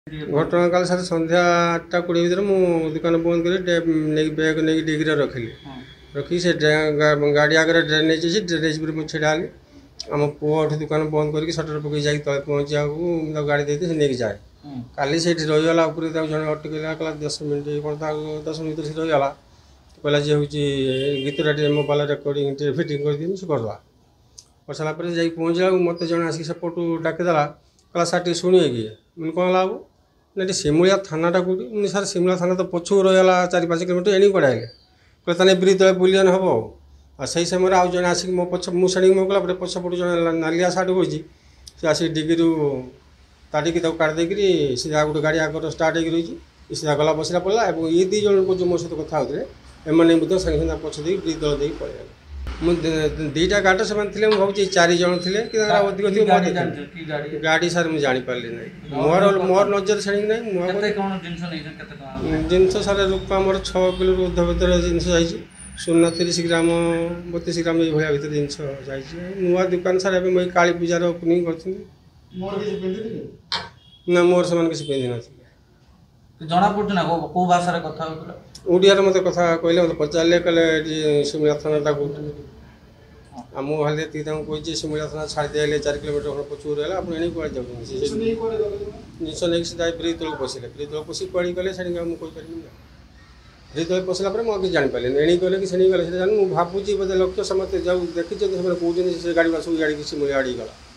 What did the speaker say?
घटना काल सर संध्या 8:20 भर मु दुकान बंद कर बैग नहीं डिग्री रखिली रखी से गाड़ी आगे ड्रेनेज अच्छी ड्रेनेज पर मुझे छेड़ाली आम पुआ दुकान बंद करके सटर पकई जा तले पहुँचा गाड़ी देते से नहीं जाए काली से रहीगला जन अटकला कहला 10 मिनट 10 मिनट से रहीगला कहला जी हूँ गीतटा मोबाइल रेकर्डिंग फिटिंग कर दी से करदा कर सारापर जा पहुँचला मत जन आसिक सेपटू डाकिदेला कहला सार टे शुणे कि मैंने कौन लाभ ना सिमुलिया थानाटा कौटी मुझे सार सिमुलिया थाना तो पछू रहीगला 4-5 किलोमीटर एणी पड़े कहते ताने ब्रिज तले बुलियन हम आ से समय आउ जन आसिक मो पछ मुझे मोकला पछपटू जन नालिया सार्ट हो सी आसिक डिग्री ताटिकी काट देकर सीधा गोटे गाड़ी आगर स्टार्ट हो रही सीधा गला बसला पड़ा और ये 2 जन को जो मो सहित कथा होते एमने सागे सागे पछ दे ब्रिज तल दे पड़े मुझे 2टा गाड़ी से भावी 4 जन थे कि अधिक गाड़ी सार मुझे जापारे ना मोर नजर छाड़ी ना जिनस सारे रूपा मोर 6 किलो ऊर्ध भर जिनस जाइए सोना 30 ग्राम 32 ग्राम ये भाया भर जिनस जाइए नुआ दुकान सारे मुझे काली पूजार ओपनिंग कर ना मोर से किसी पिंधि ना जना पड़े ना कौ भाषा कथा ओडिया मत कथा कहले मत पचारे कहले सिमुलिया थाना कौटी आ मुझे कही सिमुलिया थाना छाड़ दिए 4 किलोमीटर पछू रहा आप कड़े जाऊँ जिनस नहीं सीधा ब्रिज तक पशिले ब्रिज तक पशि कड़ी गले से मुझे ना ब्रिज तक पशिला मुझे जापारे एणी गले कि से गले मुझे भावुँ बोधे लक्ष्य समस्त जाऊ देखी कहते गाड़ी सब गाड़ी सिमुलिया आड़ी गला